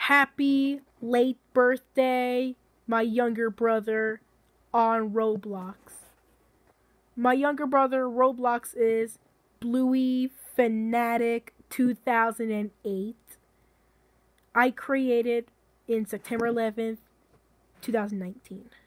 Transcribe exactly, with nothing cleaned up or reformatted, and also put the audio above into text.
Happy late birthday, my younger brother on Roblox. My younger brother Roblox is BlueyFanatic two thousand eight. I created in September eleventh, two thousand nineteen.